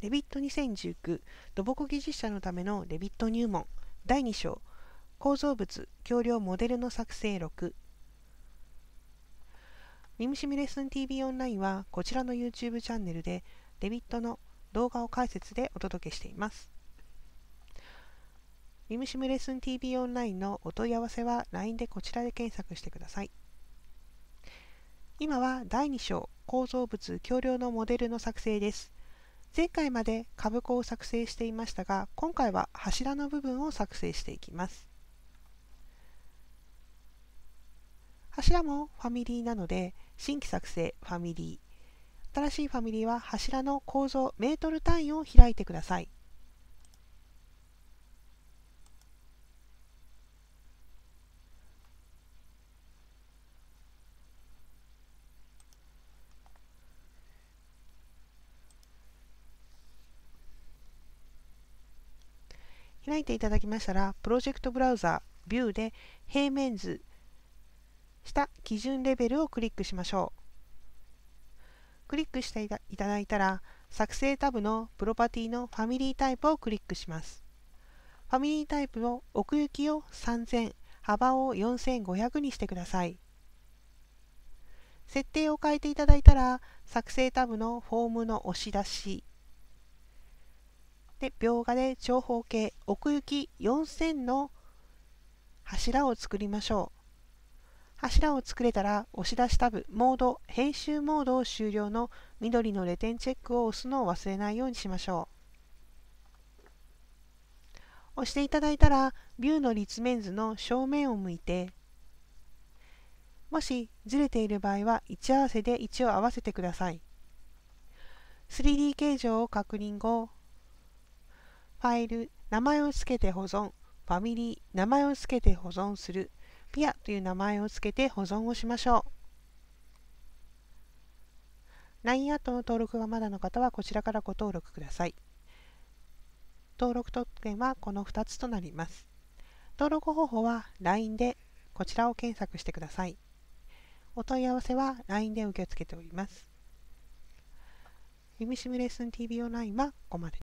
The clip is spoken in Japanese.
レビット2019土木技術者のためのレビット入門第2章構造物橋梁モデルの作成録。ミムシミレッスン TV オンラインはこちらの YouTube チャンネルでレビットの動画を解説でお届けしています。ミムシミレッスン TV オンラインのお問い合わせは LINE でこちらで検索してください。今は第2章構造物橋梁のモデルの作成です。前回まで株子を作成していましたが、今回は柱の部分を作成していきます。柱もファミリーなので、新規作成ファミリー。新しいファミリーは柱の構造メートル単位を開いてください。開いていただきましたら、プロジェクトブラウザビューで平面図下基準レベルをクリックしましょう。クリックしていただいたら、作成タブのプロパティのファミリータイプをクリックします。ファミリータイプを奥行きを3000、幅を4500にしてください。設定を変えていただいたら、作成タブのフォームの押し出しで描画で長方形奥行き4000の柱を作りましょう。柱を作れたら押し出しタブモード編集モードを終了の緑のレ点チェックを押すのを忘れないようにしましょう。押していただいたらビューの立面図の正面を向いて、もしずれている場合は位置合わせで位置を合わせてください。3D 形状を確認後、ファイル、名前を付けて保存、ファミリー、名前を付けて保存する、ピアという名前を付けて保存をしましょう。LINE アットの登録がまだの方はこちらからご登録ください。登録特典はこの2つとなります。登録方法は LINE でこちらを検索してください。お問い合わせは LINE で受け付けております。ミムシミレッスン TV オンラインはここまで。